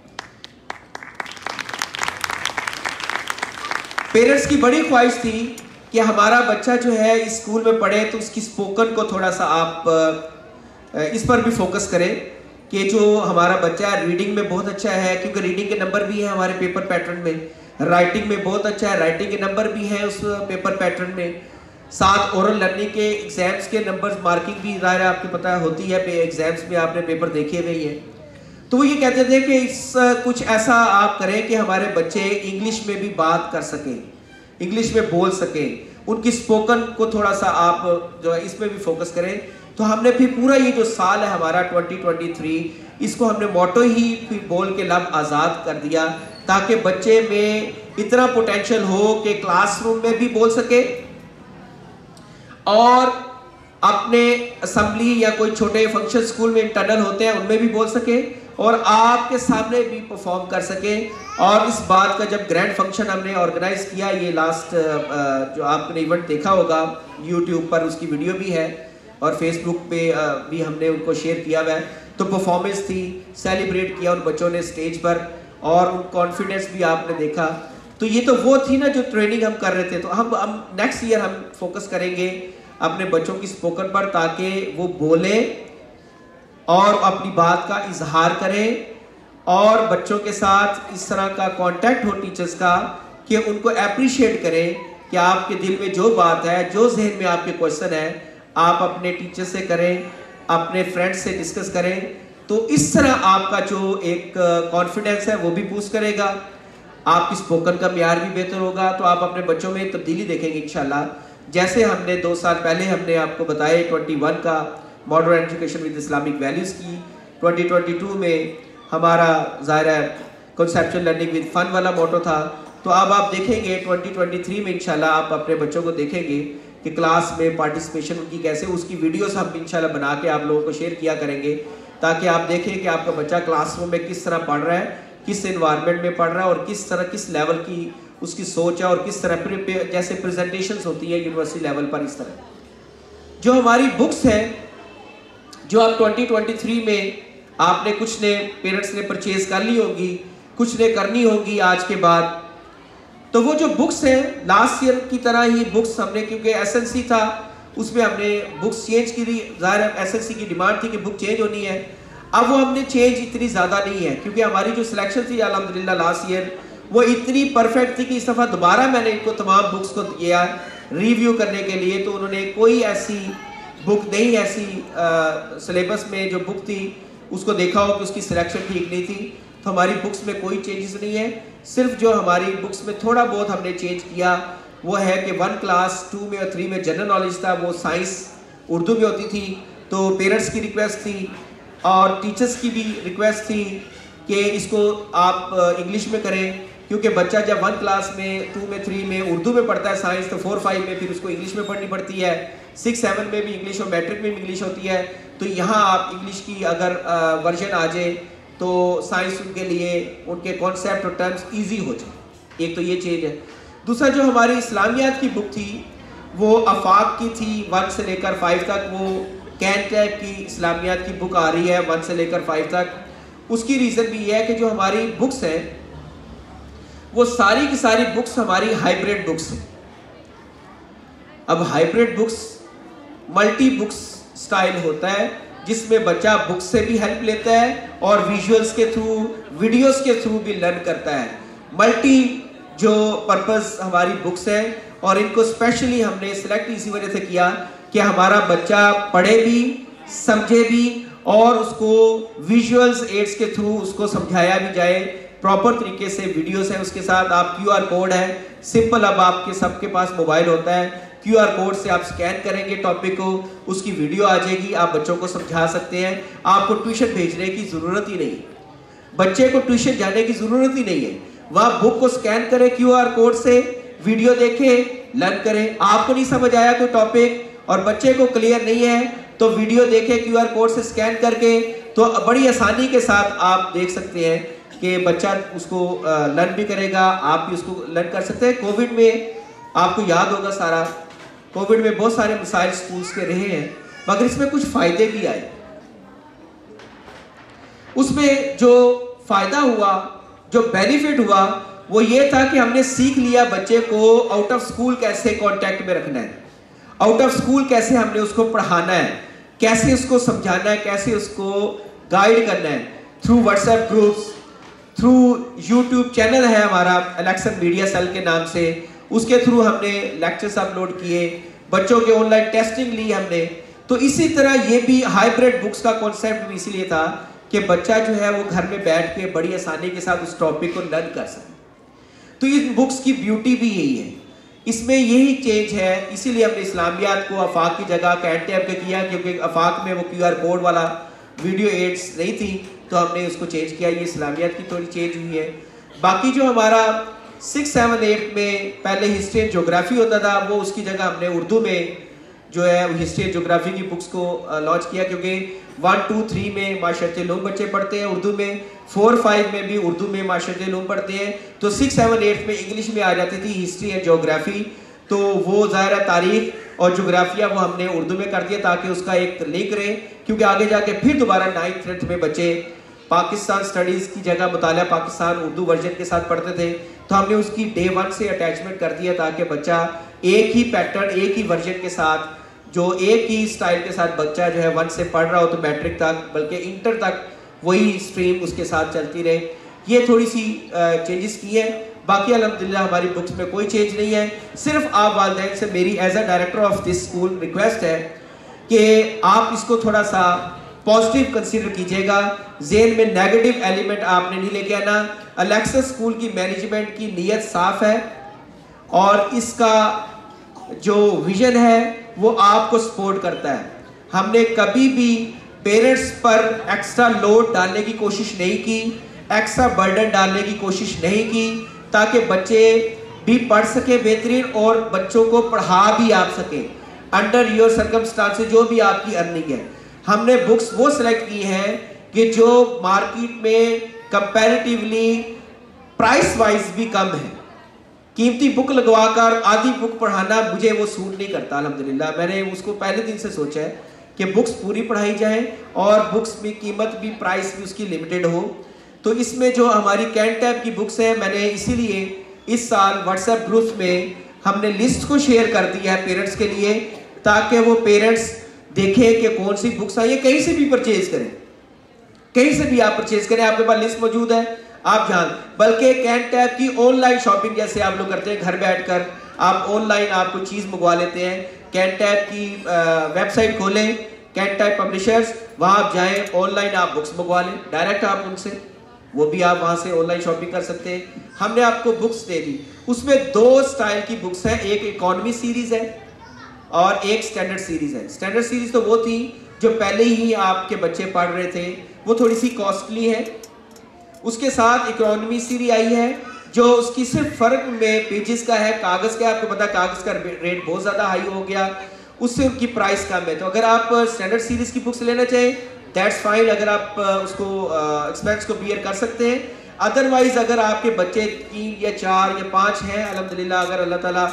Speaker 2: पेरेंट्स की बड़ी ख्वाहिश थी कि हमारा बच्चा जो है इस स्कूल में पढ़े तो उसकी स्पोकन को थोड़ा सा आप इस पर भी फोकस करें कि जो हमारा बच्चा है रीडिंग में बहुत अच्छा है, क्योंकि रीडिंग के नंबर भी है हमारे पेपर पैटर्न में, राइटिंग में बहुत अच्छा है, राइटिंग के नंबर भी हैं उस पेपर पैटर्न में, साथ ओरल लर्निंग के एग्जाम्स के नंबर्स मार्किंग भी ज़ाहिर है आपको पता होती है, एग्जाम्स में आपने पेपर देखे हुए ही हैं। तो वो ये कहते थे कि इस कुछ ऐसा आप करें कि हमारे बच्चे इंग्लिश में भी बात कर सकें, इंग्लिश में बोल सकें, उनकी स्पोकन को थोड़ा सा आप जो है इसमें भी फोकस करें। तो हमने फिर पूरा ये जो साल है हमारा दो हज़ार तेईस, इसको हमने मोटो ही फिर बोल के लब आज़ाद कर दिया, ताकि बच्चे में इतना पोटेंशियल हो कि क्लासरूम में भी बोल सके और अपने असेंबली या कोई छोटे फंक्शन स्कूल में इंटरनल होते हैं उनमें भी बोल सके और आपके सामने भी परफॉर्म कर सके। और इस बात का जब ग्रैंड फंक्शन हमने ऑर्गेनाइज किया, ये लास्ट जो आपने इवेंट देखा होगा यूट्यूब पर, उसकी वीडियो भी है और फेसबुक पे भी हमने उनको शेयर किया हुआ है। तो परफॉर्मेंस थी, सेलिब्रेट किया उन बच्चों ने स्टेज पर और उन कॉन्फिडेंस भी आपने देखा। तो ये तो वो थी ना जो ट्रेनिंग हम कर रहे थे। तो हम हम नेक्स्ट ईयर हम फोकस करेंगे अपने बच्चों की स्पोकन पर, ताकि वो बोले और अपनी बात का इजहार करें और बच्चों के साथ इस तरह का कांटेक्ट हो टीचर्स का कि उनको अप्रिशिएट करें कि आपके दिल में जो बात है, जो जहन में आपके क्वेश्चन है, आप अपने टीचर से करें, अपने फ्रेंड से डिस्कस करें। तो इस तरह आपका जो एक कॉन्फिडेंस है वो भी बूस्ट करेगा, आपकी स्पोकन का म्यार भी बेहतर होगा। तो आप अपने बच्चों में तब्दीली देखेंगे इंशाल्लाह। जैसे हमने दो साल पहले हमने आपको बताया इक्कीस का modern education with Islamic values की, दो हज़ार बाईस में हमारा ज़ाहिर है कॉन्सेप्चुअल लर्निंग विद फन वाला मोटो था। तो अब आप देखेंगे दो हज़ार तेईस में इंशाल्लाह आप अपने बच्चों को देखेंगे कि क्लास में पार्टिसिपेशन उनकी कैसे, उसकी वीडियोस हम इंशाल्लाह बना के आप लोगों को शेयर किया करेंगे, ताकि आप देखें कि आपका बच्चा क्लासरूम में किस तरह पढ़ रहा है, किस एनवायरनमेंट में पढ़ रहा है और किस तरह किस लेवल की उसकी सोच है और किस तरह जैसे प्रेजेंटेशंस होती है यूनिवर्सिटी लेवल पर। इस तरह जो हमारी बुक्स हैं जो आप दो हज़ार तेईस में आपने कुछ ने पेरेंट्स ने परचेज कर ली होगी, कुछ ने करनी होगी आज के बाद। तो वो जो बुक्स हैं लास्ट ईयर की तरह ही बुक्स हमने, क्योंकि एसएनसी था उसमें हमने बुक्स चेंज की थी, ज़ाहिर है एसएनसी की डिमांड थी कि बुक चेंज होनी है। अब वो हमने चेंज इतनी ज़्यादा नहीं है, क्योंकि हमारी जो सिलेक्शन थी अल्हम्दुलिल्लाह लास्ट ईयर वो इतनी परफेक्ट थी कि इस दफ़ा दोबारा मैंने इनको तमाम बुक्स को दिया रिव्यू करने के लिए। तो उन्होंने कोई ऐसी बुक नहीं, ऐसी सिलेबस में जो बुक थी उसको देखा हो कि उसकी सिलेक्शन ठीक नहीं थी। तो हमारी बुक्स में कोई चेंजेस नहीं है, सिर्फ जो हमारी बुक्स में थोड़ा बहुत हमने चेंज किया वो है कि वन क्लास टू में और थ्री में जनरल नॉलेज था, वो साइंस उर्दू में होती थी। तो पेरेंट्स की रिक्वेस्ट थी और टीचर्स की भी रिक्वेस्ट थी कि इसको आप इंग्लिश में करें, क्योंकि बच्चा जब वन क्लास में, टू में, थ्री में उर्दू में पढ़ता है साइंस, तो फोर फाइव में फिर उसको इंग्लिश में पढ़नी पड़ती है, सिक्स सेवन में भी इंग्लिश और मैट्रिक में भी इंग्लिश होती है। तो यहाँ आप इंग्लिश की अगर वर्जन आ जाए तो साइंस उनके लिए उनके कॉन्सेप्ट और टर्म्स ईजी हो जाए। एक तो ये चेंज है। दूसरा जो हमारी इस्लामियात की बुक थी वो आफाक की थी, वन से लेकर फाइव तक वो कैन टैग की इस्लामियात की बुक आ रही है वन से लेकर फाइव तक। उसकी रीज़न भी ये है कि जो हमारी बुक्स हैं वो सारी की सारी बुक्स हमारी हाइब्रिड बुक्स हैं। अब hybrid books multi books style होता है, जिसमें बच्चा बुक्स से भी हेल्प लेता है और विजुअल्स के थ्रू, वीडियोस के थ्रू भी लर्न करता है। मल्टी जो पर्पस हमारी बुक्स है और इनको स्पेशली हमने सिलेक्ट इसी वजह से किया कि हमारा बच्चा पढ़े भी, समझे भी और उसको विजुअल्स एड्स के थ्रू उसको समझाया भी जाए प्रॉपर तरीके से। वीडियोस है, उसके साथ आप क्यू आर कोड है, सिंपल, अब आपके सबके पास मोबाइल होता है, क्यू आर कोड से आप स्कैन करेंगे टॉपिक को, उसकी वीडियो आ जाएगी, आप बच्चों को समझा सकते हैं। आपको ट्यूशन भेजने की ज़रूरत ही नहीं, बच्चे को ट्यूशन जाने की ज़रूरत ही नहीं है। वहाँ बुक को स्कैन करें क्यू आर कोड से, वीडियो देखें, लर्न करें। आपको नहीं समझ आया कोई टॉपिक और बच्चे को क्लियर नहीं है तो वीडियो देखें क्यू आर कोड से स्कैन करके, तो बड़ी आसानी के साथ आप देख सकते हैं कि बच्चा उसको लर्न भी करेगा, आप भी उसको लर्न कर सकते हैं। कोविड में आपको याद होगा सारा, कोविड में बहुत सारे मसाइल स्कूल्स के रहे हैं, मगर इसमें कुछ फायदे भी आए। उसमें जो फायदा हुआ, जो बेनिफिट हुआ, वो ये था कि हमने सीख लिया बच्चे को आउट ऑफ स्कूल कैसे कांटेक्ट में रखना है, आउट ऑफ स्कूल कैसे हमने उसको पढ़ाना है, कैसे उसको समझाना है, कैसे उसको गाइड करना है। Through WhatsApp groups, through YouTube channel है हमारा एलेक्सन मीडिया सेल के नाम से, उसके थ्रू हमने लेक्चर्स अपलोड किए, बच्चों के ऑनलाइन टेस्टिंग ली हमने। तो इसी तरह ये भी हाइब्रिड बुक्स का कॉन्सेप्ट भी इसीलिए था कि बच्चा जो है वो घर में बैठ के बड़ी आसानी के साथ उस टॉपिक को लर्न कर सके। तो इन बुक्स की ब्यूटी भी यही है, इसमें यही चेंज है। इसीलिए हमने इस्लामियात को आफाक की जगह कैंट टैब के किया, क्योंकि आफाक में वो क्यू आर कोड वाला वीडियो एड्स नहीं थी, तो हमने उसको चेंज किया। ये इस्लामियात की थोड़ी चेंज हुई है। बाकी जो हमारा सिक्स सेवन एट में पहले हिस्ट्री एंड ज्योग्राफी होता था, वो उसकी जगह हमने उर्दू में जो है हिस्ट्री एंड ज्योग्राफी की बुक्स को लॉन्च किया, क्योंकि वन टू थ्री में माशरती उलूम बच्चे पढ़ते हैं उर्दू में, फोर फाइव में भी उर्दू में माशरती उलूम पढ़ते हैं, तो सिक्स सेवन एट में इंग्लिश में आ जाती थी हिस्ट्री एंड ज्योग्राफी। तो वो ज़ाहिर तारीख और जोग्राफिया वो हमने उर्दू में कर दिया ताकि उसका एक लिंक रहे, क्योंकि आगे जाके फिर दोबारा नाइन्थ टेंथ में बच्चे पाकिस्तान स्टडीज़ की जगह मुताला पाकिस्तान उर्दू वर्जन के साथ पढ़ते थे, तो हमने उसकी डे वन से अटैचमेंट कर दिया ताकि बच्चा एक ही पैटर्न, एक ही वर्जन के साथ, जो एक ही स्टाइल के साथ बच्चा जो है वन से पढ़ रहा हो तो मैट्रिक तक, बल्कि इंटर तक वही स्ट्रीम उसके साथ चलती रहे। ये थोड़ी सी चेंजेस की है। बाकी अल्हम्दुलिल्लाह हमारी बुक्स में कोई चेंज नहीं है। सिर्फ आप वालिदैन से मेरी as a director of this school request है कि आप इसको थोड़ा सा पॉजिटिव कंसीडर कीजिएगा, जेन में नेगेटिव एलिमेंट आपने नहीं लेके आना। अलेक्सा स्कूल की मैनेजमेंट की नीयत साफ है और इसका जो विजन है वो आपको सपोर्ट करता है। हमने कभी भी पेरेंट्स पर एक्स्ट्रा लोड डालने की कोशिश नहीं की, एक्स्ट्रा बर्डन डालने की कोशिश नहीं की, ताकि बच्चे भी पढ़ सके बेहतरीन और बच्चों को पढ़ा भी आप सके अंडर योर सर्कमस्टांसेस, जो भी आपकी अर्निंग है। हमने बुक्स वो सिलेक्ट की हैं कि जो मार्केट में कंपैरेटिवली प्राइस वाइज भी कम है। कीमती बुक लगवाकर आधी बुक पढ़ाना मुझे वो सूट नहीं करता। अल्हम्दुलिल्लाह मैंने उसको पहले दिन से सोचा है कि बुक्स पूरी पढ़ाई जाए और बुक्स में कीमत भी, प्राइस भी उसकी लिमिटेड हो। तो इसमें जो हमारी कैंट टैब की बुक्स हैं, मैंने इसीलिए इस साल व्हाट्सएप ग्रुप में हमने लिस्ट को शेयर कर दिया है पेरेंट्स के लिए, ताकि वो पेरेंट्स देखें कि कौन सी बुक्स आई है। कहीं से भी परचेज करें, कहीं से भी आप परचेज करें, आपके पास लिस्ट मौजूद है, आप जान। बल्कि कैंट टैब की ऑनलाइन शॉपिंग जैसे आप लोग करते हैं, घर बैठकर आप ऑनलाइन आप कोई चीज़ मंगवा लेते हैं। कैंट टैब की वेबसाइट खोलें, कैंट टैब पब्लिशर्स, वहाँ आप जाएँ, ऑनलाइन आप बुक्स मंगवा लें, डायरेक्ट आप उनसे, वो भी आप वहाँ से ऑनलाइन शॉपिंग कर सकते हैं। हमने आपको बुक्स दे दी, उसमें दो स्टाइल की बुक्स हैं, एक इकोनॉमी सीरीज़ है और एक स्टैंडर्ड सीरीज़ है। स्टैंडर्ड सीरीज़ तो वो थी जो पहले ही आपके बच्चे पढ़ रहे थे, वो थोड़ी सी कॉस्टली है। उसके साथ इकोनॉमी सीरीज आई है जो उसकी सिर्फ फ़र्क में पेजेस का है, कागज़ का। आपको पता कागज़ का रेट बहुत ज़्यादा हाई हो गया, उससे उनकी प्राइस कम है। तो अगर आप स्टैंडर्ड सीरीज़ की बुक्स लेना चाहें दैट्स फाइन, अगर आप उसको एक्सपेंस को बियर कर सकते हैं। अदरवाइज अगर आपके बच्चे तीन या चार या पाँच हैं, अल्हम्दुलिल्लाह अगर अल्लाह ताला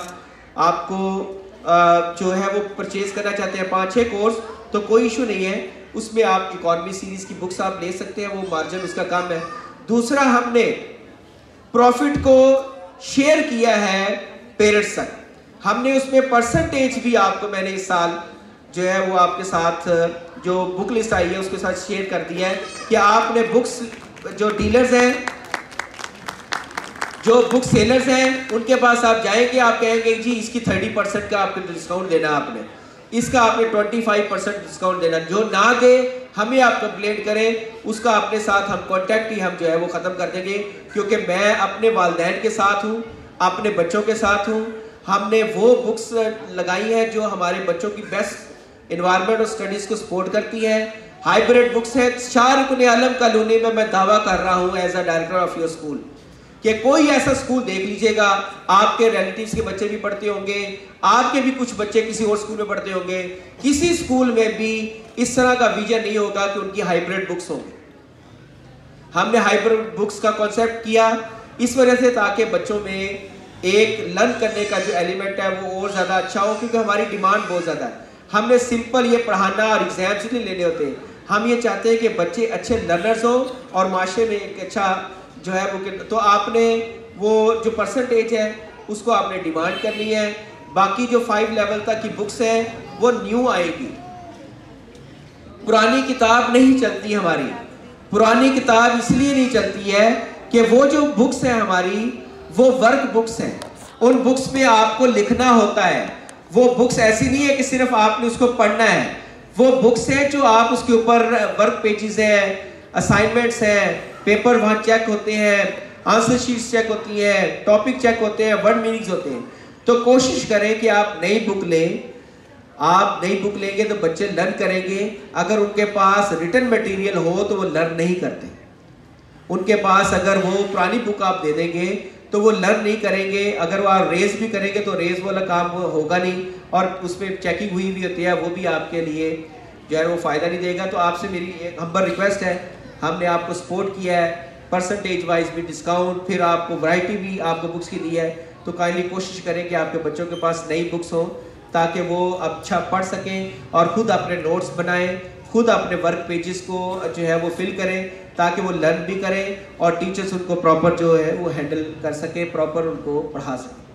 Speaker 2: आपको जो है वो परचेज करना चाहते हैं पाँच छः कोर्स, तो कोई इशू नहीं है, उसमें आप इकोनॉमी सीरीज़ की बुक्स आप ले सकते हैं, वो मार्जिन उसका कम है। दूसरा, हमने प्रॉफिट को शेयर किया है पेरेंट्स तक। हमने उसमें परसेंटेज भी आपको मैंने इस साल जो है वो आपके साथ जो बुक लिस्ट आई है उसके साथ शेयर कर दिया है कि आपने बुक्स जो डीलर्स हैं, जो बुक सेलर्स हैं, उनके पास आप जाएंगे, आप कहेंगे जी इसकी थर्टी परसेंट का आपको डिस्काउंट देना, आपने इसका आपने ट्वेंटी फाइव परसेंट डिस्काउंट देना। जो ना दे हमें आप कंप्लेंट करें, उसका अपने साथ हम कांटेक्ट ही हम जो है वो ख़त्म कर देंगे, क्योंकि मैं अपने वालिदैन के साथ हूँ, अपने बच्चों के साथ हूँ। हमने वो बुक्स लगाई हैं जो हमारे बच्चों की बेस्ट इन्वायरमेंट और स्टडीज़ को सपोर्ट करती हैं। हाइब्रिड बुक्स हैं। शाह रुकन आलम कॉलोनी में मैं दावा कर रहा हूँ as a director of your school कि कोई ऐसा स्कूल देख लीजिएगा, आपके रिलेटिव्स के बच्चे भी पढ़ते होंगे, आपके भी कुछ बच्चे किसी और स्कूल में पढ़ते होंगे, किसी स्कूल में भी इस तरह का विजन नहीं होगा कि उनकी हाइब्रिड बुक्स होंगी। हमने हाइब्रिड बुक्स का कॉन्सेप्ट किया इस वजह से ताकि बच्चों में एक लर्न करने का जो एलिमेंट है वो और ज़्यादा अच्छा हो, क्योंकि हमारी डिमांड बहुत ज़्यादा है। हमने सिंपल ये पढ़ाना और एग्जाम्स नहीं लेने होते, हम ये चाहते हैं कि बच्चे अच्छे लर्नर्स हो और माशरे में एक अच्छा जो है वो। तो आपने वो जो परसेंटेज है उसको आपने डिमांड करनी है। बाकी जो फाइव लेवल तक की बुक्स है वो न्यू आएगी। पुरानी किताब नहीं चलती हमारी, पुरानी किताब इसलिए नहीं चलती है कि वो जो बुक्स हैं हमारी वो वर्क बुक्स हैं, उन बुक्स में आपको लिखना होता है। वो बुक्स ऐसी नहीं है कि सिर्फ आपने उसको पढ़ना है, वो बुक्स हैं जो आप उसके ऊपर वर्क पेजेस हैं, असाइनमेंट्स हैं, पेपर वहाँ चेक होते हैं, आंसर शीट्स चेक होती हैं, टॉपिक चेक होते हैं, वर्ड मीनिंग्स होते हैं। तो कोशिश करें कि आप नई बुक लें। आप नई बुक लेंगे तो बच्चे लर्न करेंगे। अगर उनके पास रिटन मटेरियल हो तो वो लर्न नहीं करते। उनके पास अगर वो पुरानी बुक आप दे देंगे तो वो लर्न नहीं करेंगे। अगर वो आप रेज भी करेंगे तो रेज वाला काम होगा नहीं, और उसमें चेकिंग हुई भी होती है, वो भी आपके लिए जो है वो फ़ायदा नहीं देगा। तो आपसे मेरी एक हम्बल रिक्वेस्ट है, हमने आपको सपोर्ट किया है, परसेंटेज वाइज भी डिस्काउंट, फिर आपको वैरायटी भी आपको बुक्स की दी है। तो काइंडली कोशिश करें कि आपके बच्चों के पास नई बुक्स हो ताकि वो अच्छा पढ़ सकें और ख़ुद अपने नोट्स बनाएं, खुद अपने वर्क पेजेस को जो है वो फिल करें ताकि वो लर्न भी करें और टीचर्स उनको प्रॉपर जो है वो हैंडल कर सके, प्रॉपर उनको पढ़ा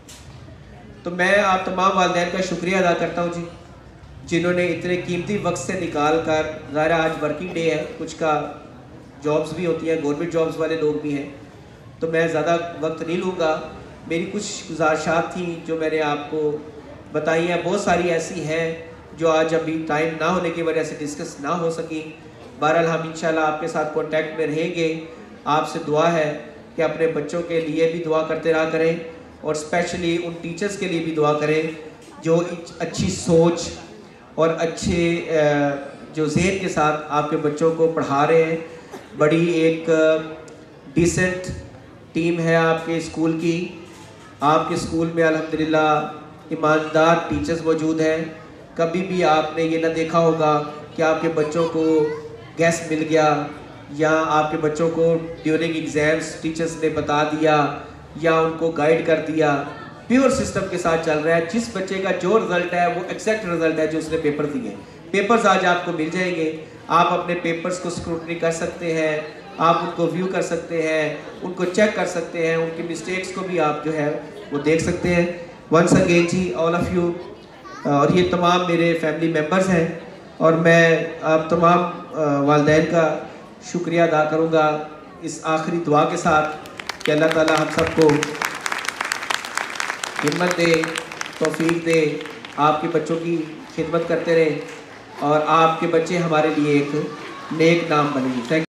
Speaker 2: सकें। तो मैं आप तमाम वालिदैन का शुक्रिया अदा करता हूँ जी, जिन्होंने इतने कीमती वक्त से निकाल कर, ज़ाहिर आज वर्किंग डे है, कुछ का जॉब्स भी होती हैं, गवर्नमेंट जॉब्स वाले लोग भी हैं, तो मैं ज़्यादा वक्त नहीं लूँगा। मेरी कुछ गुजारिशात थी जो मैंने आपको बताई हैं, बहुत सारी ऐसी हैं जो आज अभी टाइम ना होने की वजह से डिस्कस ना हो सकी। बहरहाल हम इंशाल्लाह आपके साथ कांटेक्ट में रहेंगे। आपसे दुआ है कि अपने बच्चों के लिए भी दुआ करते रहा करें और स्पेशली उन टीचर्स के लिए भी दुआ करें जो अच्छी सोच और अच्छे जो ज़हन के साथ आपके बच्चों को पढ़ा रहे हैं। बड़ी एक डिसेंट टीम है आपके स्कूल की। आपके स्कूल में अल्हम्दुलिल्लाह ईमानदार टीचर्स मौजूद हैं। कभी भी आपने ये ना देखा होगा कि आपके बच्चों को गेस्ट मिल गया या आपके बच्चों को ड्यूरिंग एग्ज़ाम्स टीचर्स ने बता दिया या उनको गाइड कर दिया। प्योर सिस्टम के साथ चल रहा है। जिस बच्चे का जो रिज़ल्ट है वो एग्जैक्ट रिज़ल्ट है जो उसने पेपर दिए। पेपर्स आज आपको मिल जाएंगे, आप अपने पेपर्स को स्क्रूटनी कर सकते हैं, आप उनको व्यू कर सकते हैं, उनको चेक कर सकते हैं, उनकी मिस्टेक्स को भी आप जो है वो देख सकते हैं। वंस अगेन जी ऑल ऑफ़ यू, और ये तमाम मेरे फैमिली मेम्बर्स हैं और मैं आप तमाम वालिदैन का शुक्रिया अदा करूँगा इस आखिरी दुआ के साथ कि अल्लाह ताला हम सबको हिम्मत दे, तौफीक दे, आपके बच्चों की खिदमत करते रहें और आपके बच्चे हमारे लिए एक नेक नाम बनेंगे। थैंक